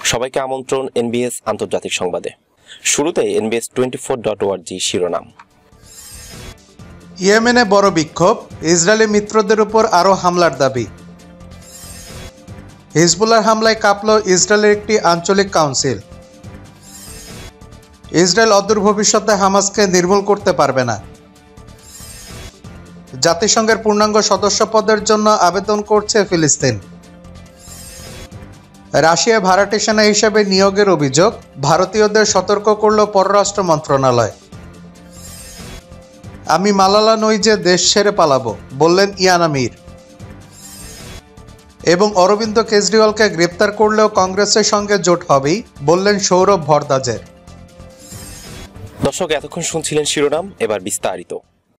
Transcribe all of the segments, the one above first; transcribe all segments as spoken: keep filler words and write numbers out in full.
সবাইকে আমন্ত্রণ এনবিএস আন্তর্জাতিক সংবাদে। শুরুতে NBS twenty four dot O R G শিরোনাম। ইয়েমেনে বড় বিক্ষোভ, ইসরায়েলি মিত্রদের উপর আরও হামলার দাবি। হিজবুল্লাহর হামলায় কাঁপল ইসরায়েলের একটি আঞ্চলিক কাউন্সিল। ইসরায়েল অদূর ভবিষ্যতে হামাসকে নির্মূল করতে পারবে না। জাতিসংঘের পূর্ণাঙ্গ সদস্য পদের জন্য আবেদন করছে ফিলিস্তিন। রাশিয়া ভাড়াটে সেনা হিসেবে নিয়োগের অভিযোগ, ভারতীয়দের সতর্ক করল পররাষ্ট্র মন্ত্রণালয়। আমি মালালা নই যে দেশ ছেড়ে পালাবো, বললেন ইয়ানা মীর। এবং অরবিন্দ কেজরিওয়ালকে গ্রেপ্তার করলেও কংগ্রেসের সঙ্গে জোট হবেই, বললেন সৌরভ ভরদ্বাজের। দর্শক, এতক্ষণ শুনছিলেন শিরোনাম, এবার বিস্তারিত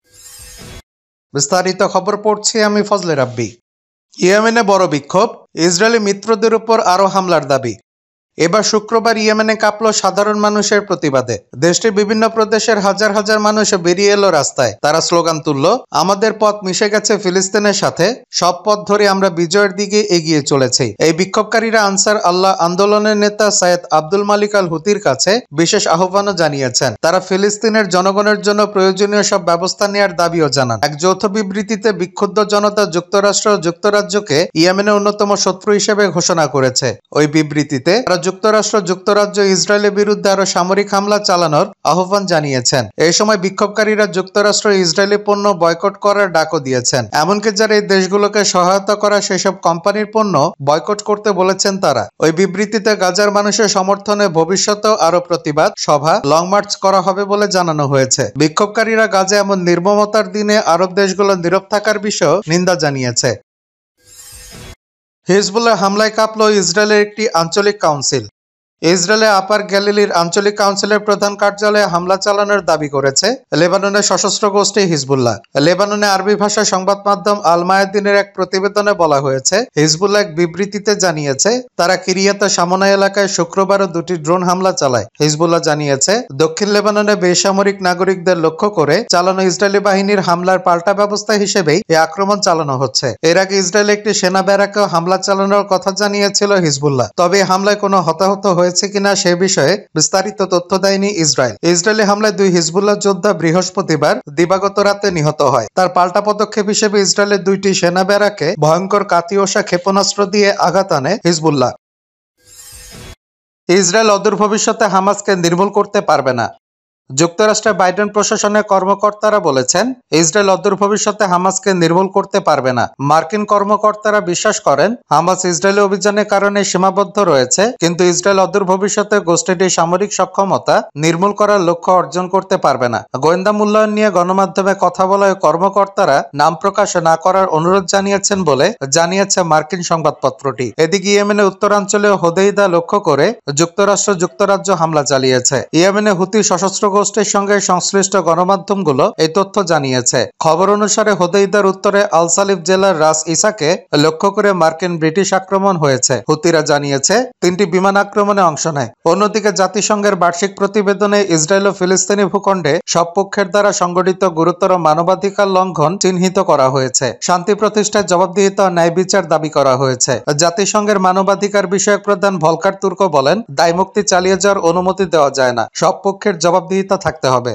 বিস্তারিত খবর পড়ছি আমি ফজলে রাব্বি। ইয়েমেনে বড় বিক্ষোভ, ইসরায়েলি মিত্রদের উপর আরও হামলার দাবি। এবার শুক্রবার ইয়েমেনে কাঁপল সাধারণ মানুষের প্রতিবাদে। দেশটির বিভিন্ন প্রদেশের হাজার হাজার মানুষ বেরিয়ে এলো রাস্তায়। তারা স্লোগান তুলল, আমাদের পথ মিশে গেছে ফিলিস্তিনের সাথে, সব পথ ধরে আমরা বিজয়ের দিকে এগিয়ে চলেছি। এই বিক্ষোভকারীরা আনসার আল্লাহ আন্দোলনের নেতা সৈয়দ আব্দুল মালিক আল হুতির কাছে বিশেষ আহ্বানও জানিয়েছেন। তারা ফিলিস্তিনের জনগণের জন্য প্রয়োজনীয় সব ব্যবস্থা নেওয়ার দাবিও জানান। এক যৌথ বিবৃতিতে বিক্ষুব্ধ জনতা যুক্তরাষ্ট্র ও যুক্তরাজ্যকে ইয়েমেনের অন্যতম শত্রু হিসেবে ঘোষণা করেছে। ওই বিবৃতিতে যুক্তরাষ্ট্র যুক্তরাজ্য ইসরায়েলের বিরুদ্ধে আরো সামরিক হামলা চালানোর আহ্বান জানিয়েছেন। এই সময় বিক্ষোভকারীরা যুক্তরাষ্ট্র ইসরায়েলি পণ্য বয়কট করার ডাকও দিয়েছেন। এমনকি যারা এই দেশগুলোকে সহায়তা করা সেসব কোম্পানির পণ্য বয়কট করতে বলেছেন তারা। ওই বিবৃতিতে গাজার মানুষের সমর্থনে ভবিষ্যতেও আরো প্রতিবাদ সভা, লং মার্চ করা হবে বলে জানানো হয়েছে। বিক্ষোভকারীরা গাজা এমন নির্মমতার দিনে আরব দেশগুলো নীরব থাকার বিষয়েও নিন্দা জানিয়েছে। হিজবুল্লাহ হামলায় কাঁপল ইসরায়েলের একটি আঞ্চলিক কাউন্সিল। ইসরায়েলের আপার গ্যালিলির আঞ্চলিক কাউন্সিলের প্রধান কার্যালয়ে হামলা চালানোর দাবি করেছে লেবাননের সশস্ত্র গোষ্ঠী হিজবুল্লাহ। লেবাননে আরবি ভাষা সংবাদ মাধ্যম আল মায়াদিনের এক প্রতিবেদনে বলা হয়েছে, হিজবুল্লাহ এক বিবৃতিতে জানিয়েছে তারা কিরিয়াত শামোনা এলাকায় শুক্রবারও দুটি ড্রোন হামলা চালায়। হিজবুল্লাহ জানিয়েছে দক্ষিণ লেবাননে বেসামরিক নাগরিকদের লক্ষ্য করে চালানো ইসরায়েলি বাহিনীর হামলার পাল্টা ব্যবস্থা হিসেবেই এই আক্রমণ চালানো হচ্ছে। এর আগে ইসরায়েল একটি সেনা ব্যারাকেও হামলা চালানোর কথা জানিয়েছিল হিজবুল্লাহ। তবে হামলায় কোনো হতাহত হয়েছে কিনা সে বিষয়ে বিস্তারিত তথ্য দেয়নি ইসরায়েল। ইসরায়েলি হামলায় দুই হিজবুল্লাহ যোদ্ধা বৃহস্পতিবার দিবাগত রাতে নিহত হয়। তার পাল্টা পদক্ষেপ হিসেবে ইসরায়েলের দুইটি সেনা ব্যারাকে ভয়ঙ্কর কাতিওষা ক্ষেপণাস্ত্র দিয়ে আঘাত আনে হিজবুল্লাহ। ইসরায়েল অদূর ভবিষ্যতে হামাসকে নির্মূল করতে পারবে না। যুক্তরাষ্ট্রের বাইডেন প্রশাসনের কর্মকর্তারা বলেছেন ইসরায়েল অদূর ভবিষ্যতে হামাসকে নির্মূল করতে পারবে না। মার্কিন কর্মকর্তারা বিশ্বাস করেন হামাস ইসরায়েলি অভিযানের কারণে সীমাবদ্ধ রয়েছে, কিন্তু ইসরায়েল অদূর ভবিষ্যতে গোষ্ঠীটির সামরিক সক্ষমতা নির্মূল করার লক্ষ্য অর্জন করতে পারবে না। গোয়েন্দা মূল্যায়ন নিয়ে গণমাধ্যমে কথা বলায় কর্মকর্তারা নাম প্রকাশ না করার অনুরোধ জানিয়েছেন বলে জানিয়েছে মার্কিন সংবাদপত্রটি। এদিকে ইয়েমেনের উত্তরাঞ্চলে হোদেইদা লক্ষ্য করে যুক্তরাষ্ট্র যুক্তরাজ্য হামলা চালিয়েছে। ইয়েমেনে হুতি সশস্ত্র গোষ্ঠীর সঙ্গে সংশ্লিষ্ট গণমাধ্যমগুলো এই তথ্য জানিয়েছে। খবর অনুসারে হোদেইদার উত্তরে আল সালিফ জেলার রাস ইসাকে লক্ষ্য করে মার্কিন ব্রিটিশ আক্রমণ হয়েছে। হুতিরা জানিয়েছে তিনটি বিমান আক্রমণে অংশ নেয়। অন্যদিকে জাতিসংঘের বার্ষিক প্রতিবেদনে ইসরায়েল ও ফিলিস্তিনি ভূখণ্ডে সব পক্ষের দ্বারা সংগঠিত গুরুতর মানবাধিকার লঙ্ঘন চিহ্নিত করা হয়েছে। শান্তি প্রতিষ্ঠায় জবাবদিহিতা ও ন্যায় বিচার দাবি করা হয়েছে। জাতিসংঘের মানবাধিকার বিষয়ক প্রধান ভলকার তুর্ক বলেন, দায়মুক্তি চালিয়ে যাওয়ার অনুমতি দেওয়া যায় না, সব পক্ষের জবাবদিহিতা থাকতে হবে।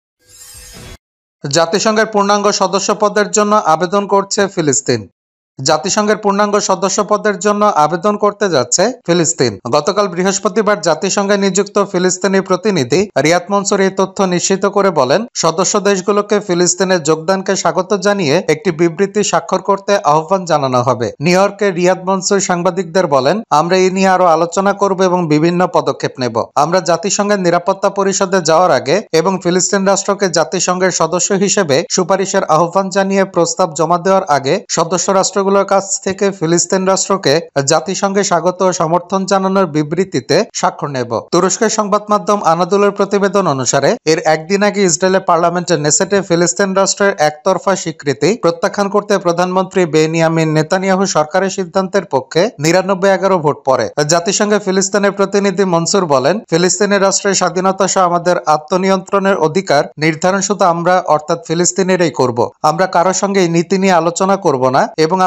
জাতিসংঘের পূর্ণাঙ্গ সদস্য পদের জন্য আবেদন করছে ফিলিস্তিন। জাতিসংঘের পূর্ণাঙ্গ সদস্য পদের জন্য আবেদন করতে যাচ্ছে ফিলিস্তিন। গতকাল বৃহস্পতিবার জাতিসংঘে নিযুক্ত ফিলিস্তিনি প্রতিনিধি রিয়াদ মনসুর এই তথ্য নিশ্চিত করে বলেন, সদস্য দেশগুলোকে ফিলিস্তিনের যোগদানকে স্বাগত জানিয়ে একটি বিবৃতি স্বাক্ষর করতে আহ্বান জানানো হবে। নিউ ইয়র্কে রিয়াদ মনসুর সাংবাদিকদের বলেন, আমরা এই নিয়ে আরো আলোচনা করব এবং বিভিন্ন পদক্ষেপ নেব। আমরা জাতিসংঘের নিরাপত্তা পরিষদে যাওয়ার আগে এবং ফিলিস্তিন রাষ্ট্রকে জাতিসংঘের সদস্য হিসেবে সুপারিশের আহ্বান জানিয়ে প্রস্তাব জমা দেওয়ার আগে সদস্য রাষ্ট্র গুলোর কাছ থেকে ফিলিস্তিন রাষ্ট্রকে জাতিসংঘে স্বাগত ও সমর্থন জানানোর বিবৃতিতে স্বাক্ষর নেব। তুরস্কের সংবাদ মাধ্যম আনাদুলের প্রতিবেদন অনুসারে এর একদিন আগে ইসরায়েলের পার্লামেন্টের নেসেটে ফিলিস্তিন রাষ্ট্রের একতরফা স্বীকৃতি প্রত্যাখ্যান করতে প্রধানমন্ত্রী বেনিয়ামিন নেতানিয়াহু সরকারের সিদ্ধান্তের পক্ষে নিরানব্বই এগারো ভোট পড়ে। জাতিসংঘে ফিলিস্তিনের প্রতিনিধি মনসুর বলেন, ফিলিস্তিনের রাষ্ট্রের স্বাধীনতা সহ আমাদের আত্মনিয়ন্ত্রণের অধিকার নির্ধারণ শুধু আমরা অর্থাৎ ফিলিস্তিনেরাই করব। আমরা কারোর সঙ্গে এই নীতি নিয়ে আলোচনা করব না এবং আমরা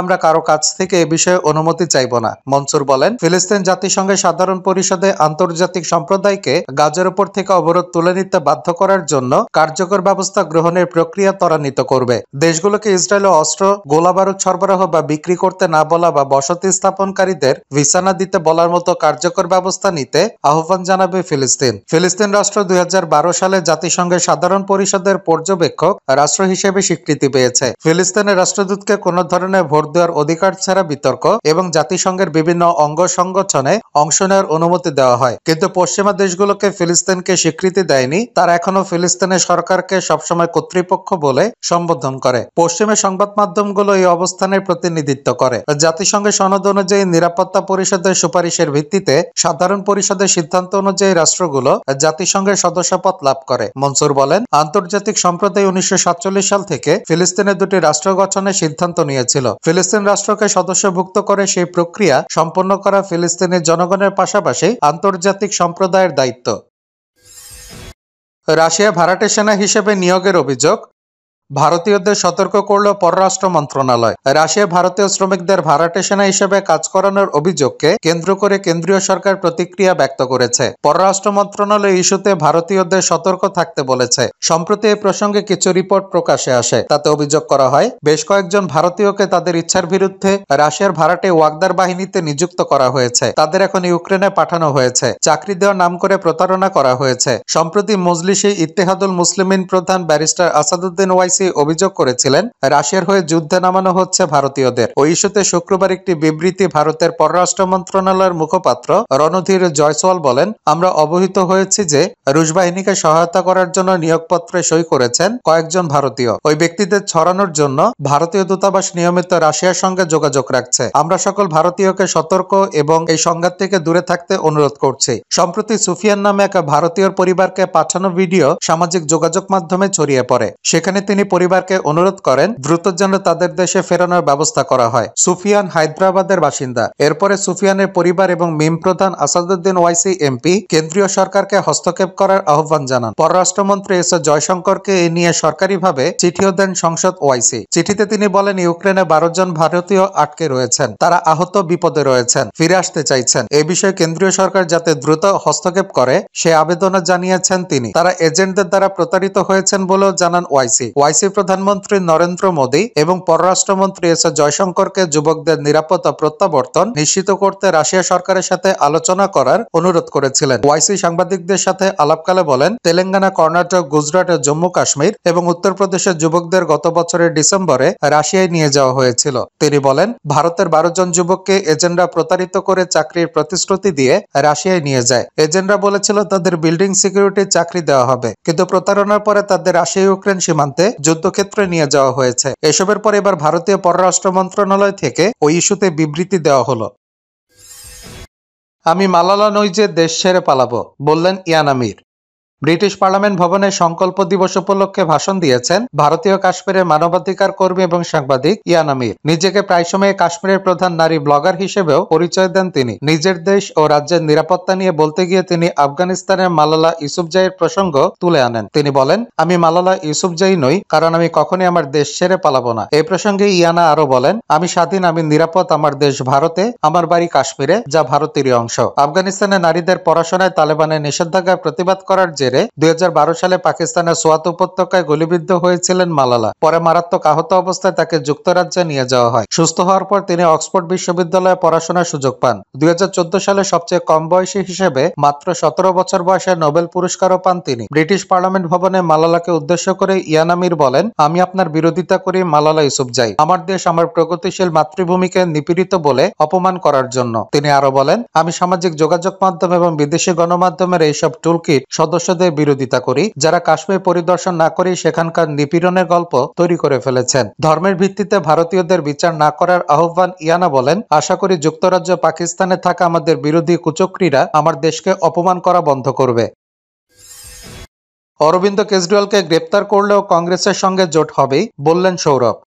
আমরা কারো কাছ থেকে এ বিষয়ে অনুমতি চাইব না। মনসুর বলেন, ফিলিস্তিন জাতিসংঘের সাধারণ পরিষদে আন্তর্জাতিক সম্প্রদায়কে গাজার উপর থেকে অবরোধ তুলে নিতে বাধ্য করার জন্য কার্যকর ব্যবস্থা গ্রহণের প্রক্রিয়া ত্বরান্বিত করবে। দেশগুলোকে ইসরায়েলে অস্ত্র, গোলাবারুদ সরবরাহ বা বিক্রি করতে না বলা বা বসতি স্থাপনকারীদের ভিসা না দিতে বলার মতো কার্যকর ব্যবস্থা নিতে আহ্বান জানাবে ফিলিস্তিন। ফিলিস্তিন রাষ্ট্র দুই হাজার বারো সালে জাতিসংঘের সাধারণ পরিষদের পর্যবেক্ষক রাষ্ট্র হিসেবে স্বীকৃতি পেয়েছে। ফিলিস্তিনের রাষ্ট্রদূতকে কোনো ধরনের ভোট দেওয়ার অধিকার ছাড়া বিতর্ক এবং জাতিসংঘের বিভিন্ন অঙ্গ সংগঠনে অংশ নেওয়ার অনুমতি দেওয়া হয়, কিন্তু পশ্চিমা দেশগুলোকে ফিলিস্তিনকে স্বীকৃতি দেয়নি। তারা এখনো ফিলিস্তিনের সরকারকে সবসময় কর্তৃপক্ষ বলে সম্বোধন করে। পশ্চিমের সংবাদ মাধ্যমগুলো এই অবস্থানের প্রতিনিধিত্ব করে। জাতিসংঘের সনদ অনুযায়ী নিরাপত্তা পরিষদের সুপারিশের ভিত্তিতে সাধারণ পরিষদের সিদ্ধান্ত অনুযায়ী রাষ্ট্রগুলো জাতিসংঘের সদস্যপদ লাভ করে। মনসুর বলেন, আন্তর্জাতিক সম্প্রদায় উনিশশো সাতচল্লিশ সাল থেকে ফিলিস্তিনের দুটি রাষ্ট্র গঠনের সিদ্ধান্ত নিয়েছিল। ফিলিস্তিন রাষ্ট্রকে সদস্যভুক্ত করে সেই প্রক্রিয়া সম্পন্ন করা ফিলিস্তিনের জনগণের পাশাপাশি আন্তর্জাতিক সম্প্রদায়ের দায়িত্ব। রাশিয়া ভাড়াটে সেনা হিসেবে নিয়োগের অভিযোগ, ভারতীয়দের সতর্ক করল পররাষ্ট্র মন্ত্রণালয়। রাশিয়া ভারতীয় শ্রমিকদের ভাড়াটে সেনা হিসেবে কাজ করানোর অভিযোগকে কেন্দ্র করে কেন্দ্রীয় সরকার প্রতিক্রিয়া ব্যক্ত করেছে। পররাষ্ট্র মন্ত্রণালয় ইস্যুতে ভারতীয়দের সতর্ক থাকতে বলেছে। সম্প্রতি এই প্রসঙ্গে কিছু রিপোর্ট প্রকাশে আসে। তাতে অভিযোগ করা হয়, বেশ কয়েকজন ভারতীয়কে তাদের ইচ্ছার বিরুদ্ধে রাশিয়ার ভাড়াটে ওয়াগদার বাহিনীতে নিযুক্ত করা হয়েছে। তাদের এখন ইউক্রেনে পাঠানো হয়েছে। চাকরি দেওয়ার নাম করে প্রতারণা করা হয়েছে। সম্প্রতি মজলিসে ইত্তেহাদুল মুসলিমিন প্রধান ব্যারিস্টার আসাদুদ্দিন ওয়াইসি অভিযোগ করেছিলেন, রাশিয়ার হয়ে যুদ্ধে নামানো হচ্ছে ভারতীয়দের। ওই ইস্যুতে শুক্রবার একটি বিবৃতি ভারতের পররাষ্ট্র মন্ত্রণালয়ের মুখপাত্র রণধীর জয়সওয়াল বলেন, আমরা অবহিত হয়েছি যে রুশ বাহিনীকে সহায়তা করার জন্য নিয়োগপত্রে সই করেছেন কয়েকজন ভারতীয়। ওই ব্যক্তিদের ছড়ানোর জন্য ভারতীয় দূতাবাস নিয়মিত রাশিয়ার সঙ্গে যোগাযোগ রাখছে। আমরা সকল ভারতীয়কে সতর্ক এবং এই সংঘাত থেকে দূরে থাকতে অনুরোধ করছি। সম্প্রতি সুফিয়ান নামে এক ভারতীয় পরিবারকে পাঠানো ভিডিও সামাজিক যোগাযোগ মাধ্যমে ছড়িয়ে পড়ে। সেখানে তিনি পরিবারকে অনুরোধ করেন দ্রুত যেন তাদের দেশে ফেরানোর ব্যবস্থা করা হয়। সুফিয়ান হায়দ্রাবাদের বাসিন্দা। এরপরে সুফিয়ানের পরিবার এবং মিম প্রধান আসাদুদ্দিন ওয়াইসি এমপি কেন্দ্রীয় সরকারকে হস্তক্ষেপ করার আহ্বান জানান। পররাষ্ট্রমন্ত্রী এস জয়শঙ্করকে এ নিয়ে সরকারিভাবে চিঠিও দেন সংসদ ওয়াইসি। চিঠিতে তিনি বলেন, ইউক্রেনে বারো জন ভারতীয় আটকে রয়েছেন। তারা আহত, বিপদে রয়েছেন, ফিরে আসতে চাইছেন। এ বিষয়ে কেন্দ্রীয় সরকার যাতে দ্রুত হস্তক্ষেপ করে সে আবেদনও জানিয়েছেন তিনি। তারা এজেন্টদের দ্বারা প্রতারিত হয়েছেন বলেও জানান ওয়াইসি। ওয়াইসি প্রধানমন্ত্রী নরেন্দ্র মোদী এবং পররাষ্ট্রমন্ত্রী এস জয়শঙ্করকে যুবকদের নিরাপদ প্রত্যাবর্তন নিশ্চিত করতে রাশিয়া সরকারের সাথে আলোচনা করার অনুরোধ করেছিলেন। ওয়াইসি সাংবাদিকদের সাথে আলাপকালে বলেন, তেলেঙ্গানা, কর্ণাটক, গুজরাট, জম্মু কাশ্মীর এবং উত্তরপ্রদেশের যুবকদের গত বছরের ডিসেম্বরে রাশিয়ায় নিয়ে যাওয়া হয়েছিল। তিনি বলেন, ভারতের বারো জন যুবককে এজেন্টরা প্রতারিত করে চাকরির প্রতিশ্রুতি দিয়ে রাশিয়ায় নিয়ে যায়। এজেন্টরা বলেছিল তাদের বিল্ডিং সিকিউরিটির চাকরি দেওয়া হবে, কিন্তু প্রতারণার পরে তাদের রাশিয়া ইউক্রেন সীমান্তে যুদ্ধক্ষেত্রে নিয়ে যাওয়া হয়েছে। এসবের পর এবার ভারতীয় পররাষ্ট্র মন্ত্রণালয় থেকে ওই ইস্যুতে বিবৃতি দেওয়া হলো। আমি মালালা নই যে দেশ ছেড়ে পালাবো, বললেন ইয়ান আমির। ব্রিটিশ পার্লামেন্ট ভবনে সংকল্প দিবস উপলক্ষে ভাষণ দিয়েছেন ভারতীয় কাশ্মীরের মানবাধিকার কর্মী এবং সাংবাদিক ইয়ান আমির। নিজেকে প্রায় সময় কাশ্মীরের প্রধান নারী ব্লগার হিসেবেও পরিচয় দেন তিনি। নিজের দেশ ও রাজ্যের নিরাপত্তা নিয়ে বলতে গিয়ে তিনি আফগানিস্তানের মালালা ইউসুফজাইয়ের প্রসঙ্গ তুলে আনেন। তিনি বলেন, আমি মালালা ইউসুফজাই নই, কারণ আমি কখনই আমার দেশ ছেড়ে পালাবো না। এই প্রসঙ্গে ইয়ানা আরো বলেন, আমি স্বাধীন, আমি নিরাপদ, আমার দেশ ভারতে, আমার বাড়ি কাশ্মীরে, যা ভারতেরই অংশ। আফগানিস্তানের নারীদের পড়াশোনায় তালেবানের নিষেধাজ্ঞার প্রতিবাদ করার জেরে দুই হাজার বারো সালে পাকিস্তানের সোয়াত উপত্যকায় গুলিবিদ্ধ হয়েছিলেন মালালা। পরে মারাত্মক আহত অবস্থায় তাকে যুক্তরাজ্যে নিয়ে যাওয়া হয়। সুস্থ হওয়ার পর তিনি অক্সফোর্ড বিশ্ববিদ্যালয়ে পড়াশোনার সুযোগ পান। দুই হাজার চোদ্দ সালে সবচেয়ে কম বয়সী হিসেবে মাত্র সতেরো বছর বয়সে নোবেল পুরস্কারও পান তিনি। ব্রিটিশ পার্লামেন্ট ভবনে মালালাকে উদ্দেশ্য করে ইয়ান আমির বলেন, আমি আপনার বিরোধিতা করি মালালা ইউসুফজাই। আমার দেশ আমার প্রগতিশীল মাতৃভূমিকে নিপীড়িত বলে অপমান করার জন্য। তিনি আরো বলেন, আমি সামাজিক যোগাযোগ মাধ্যম এবং বিদেশি গণমাধ্যমের এইসব টুলকিট সদস্যদের বিরোধিতা করি, যারা কাশ্মীর পরিদর্শন না করে সেখানকার নিপীড়নের গল্প তৈরি করে ফেলেছেন। ধর্মের ভিত্তিতে ভারতীয়দের বিচার না করার আহ্বান ইয়ানা বলেন, আশা করি যুক্তরাজ্য, পাকিস্তানে থাকা আমাদের বিরোধী কুচক্রীরা আমার দেশকে অপমান করা বন্ধ করবে। অরবিন্দ কেজরিওয়ালকে গ্রেপ্তার করলেও কংগ্রেসের সঙ্গে জোট হবেই, বললেন সৌরভ।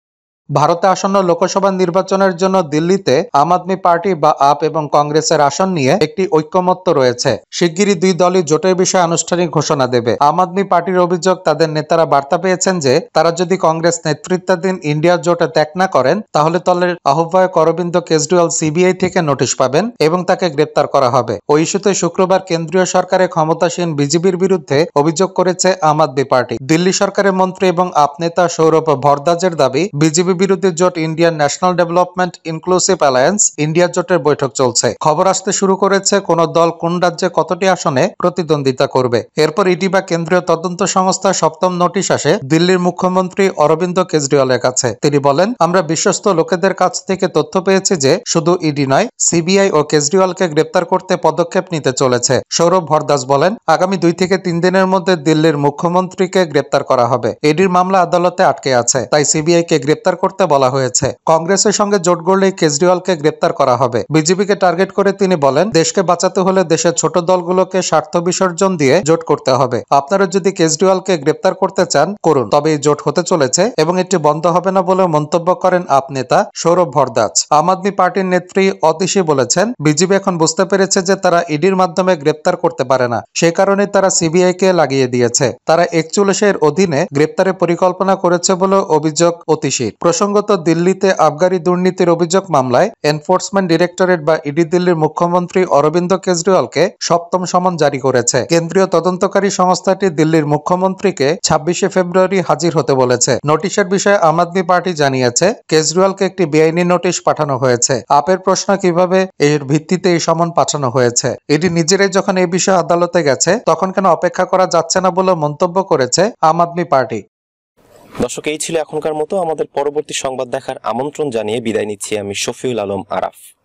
ভারতে আসন্ন লোকসভা নির্বাচনের জন্য দিল্লিতে আম আদমি পার্টি বা আপ এবং কংগ্রেসের আসন নিয়ে একটি ঐক্যমত্য রয়েছে। শিগগিরই দুই দলই জোটের বিষয়ে আনুষ্ঠানিক ঘোষণা দেবে। আম আদমি পার্টির অভিযোগ, তাদের নেতারা বার্তা পেয়েছেন যে তারা যদি কংগ্রেস নেতৃত্বাধীন ইন্ডিয়া জোটে ত্যাগ না করেন তাহলে দলের আহ্বায়ক অরবিন্দ কেজরিওয়াল সিবিআই থেকে নোটিশ পাবেন এবং তাকে গ্রেপ্তার করা হবে। ওই ইস্যুতে শুক্রবার কেন্দ্রীয় সরকারের ক্ষমতাসীন বিজেপির বিরুদ্ধে অভিযোগ করেছে আম আদমি পার্টি। দিল্লি সরকারের মন্ত্রী এবং আপ নেতা সৌরভ ভরদ্বাজের দাবি, বিজেপি বিরোধী জোট Indian national development inclusive alliance India জোটের বৈঠক চলছে। খবর আসতে শুরু করেছে কোন দল কোন রাজ্যে কতটি আসনে প্রতিদ্বন্দ্বিতা করবে। এরপর ইডি বা কেন্দ্রীয় তদন্ত সংস্থার সপ্তম নোটিশ আসে দিল্লির মুখ্যমন্ত্রী অরবিন্দ কেজরিওয়ালের কাছে। তিনি বলেন, আমরা বিশ্বস্ত লোকেদের কাছ থেকে তথ্য পেয়েছি যে শুধু ইডি নয়, সিবিআই ও কেজরিওয়ালকে গ্রেপ্তার করতে পদক্ষেপ নিতে চলেছে। সৌরভ ভরদ্বাজ বলেন, আগামী দুই থেকে তিন দিনের মধ্যে দিল্লির মুখ্যমন্ত্রীকে গ্রেপ্তার করা হবে। ইডির মামলা আদালতে আটকে আছে, তাই সিবিআই কে গ্রেপ্তার করতে বলা হয়েছে। কংগ্রেসের সঙ্গে জোট গড়লেই কেজরিওয়ালকে গ্রেপ্তার করা হবে। বিজেপিকে টার্গেট করে তিনি বলেন, দেশকে বাঁচাতে হলে দেশের ছোট দলগুলোকে স্বার্থ বিসর্জন দিয়ে জোট করতে হবে। আপনারা যদি কেজরিওয়ালকে গ্রেপ্তার করতে চান করুন, তবে এই জোট হতে চলেছে এবং এটি বন্ধ হবে না বলে মন্তব্য করেন আপ নেতা সৌরভ ভরদ্বাজ। আম আদমি পার্টির নেত্রী অতিশী বলেছেন, বিজেপি এখন বুঝতে পেরেছে যে তারা ইডির মাধ্যমে গ্রেপ্তার করতে পারে না, সে কারণে তারা সিবিআই কে লাগিয়ে দিয়েছে। তারা একচল্লিশ এর অধীনে গ্রেপ্তারের পরিকল্পনা করেছে বলে অভিযোগ অতিশীর। প্রসঙ্গত, দিল্লিতে আবগারি দুর্নীতির অভিযোগ মামলায় এনফোর্সমেন্ট ডিরেক্টরেট বা ইডি দিল্লির মুখ্যমন্ত্রী অরবিন্দ কেজরিওয়ালকে সপ্তম সমন জারি করেছে। কেন্দ্রীয় তদন্তকারী সংস্থাটি দিল্লির মুখ্যমন্ত্রীকে ছাব্বিশে ফেব্রুয়ারি হাজির হতে বলেছে। নোটিশের বিষয়ে আম আদমি পার্টি জানিয়েছে, কেজরিওয়ালকে একটি বেআইনি নোটিশ পাঠানো হয়েছে। আপের প্রশ্ন, কিভাবে এর ভিত্তিতে এই সমন পাঠানো হয়েছে। ইডি নিজেরাই যখন এই বিষয়ে আদালতে গেছে তখন কেন অপেক্ষা করা যাচ্ছে না বলে মন্তব্য করেছে আম আদমি পার্টি। দর্শক, এই ছিল এখনকার মতো। আমাদের পরবর্তী সংবাদ দেখার আমন্ত্রণ জানিয়ে বিদায় নিচ্ছি আমি শফিউল আলম আরাফ।